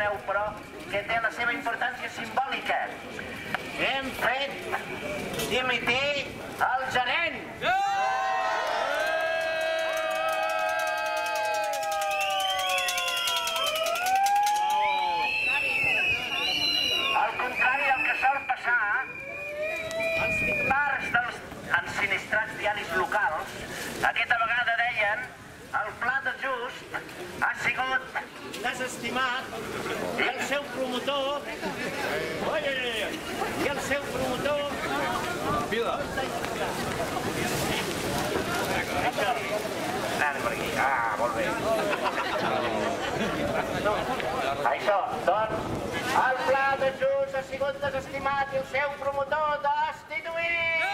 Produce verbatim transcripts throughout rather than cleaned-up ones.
imaginareu, però, que té la seva importància simbòlica. Hem fet dimitir el gerent. Al contrari del que sol passar, els titulars dels ensinistrats diaris locals aquesta vegada deien el pla d'ajust ha sigut desestimat i el seu promotor i el seu promotor Pila anant per aquí, ah, molt bé això, doncs el pla d'ajust ha sigut desestimat i el seu promotor destituït.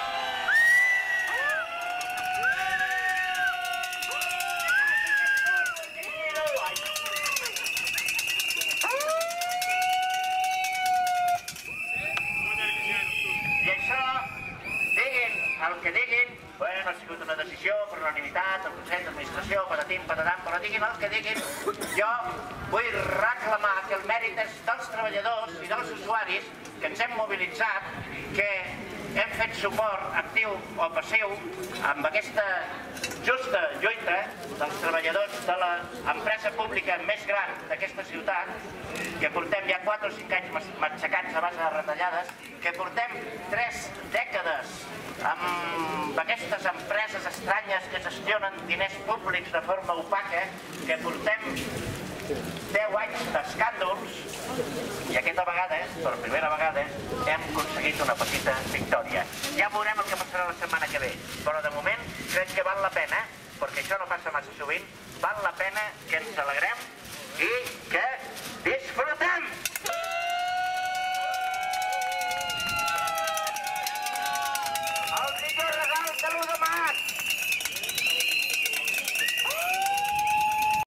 I això, diguin el que diguin, bueno, ha sigut una decisió per unanimitat, el Consell d'Administració, patatim, patatam, però diguin el que diguin, jo vull reclamar que el mèrit és dels treballadors i dels usuaris que ens hem mobilitzat, que hem fet suport actiu o passiu amb aquesta justa lluita dels treballadors de l'empresa pública més gran d'aquesta ciutat, que portem ja quatre o cinc anys matxacats a base de retallades, que portem tres dècades amb aquestes empreses estranyes que gestionen diners públics de forma opaca, que portem deu anys d'escàndols i aquesta vegada, per primera vegada, hem aconseguit una petita victòria. Ja veurem el que passarà la setmana que ve, però de moment crec que val la pena, perquè això no passa massa sovint, val la pena que ens alegrem i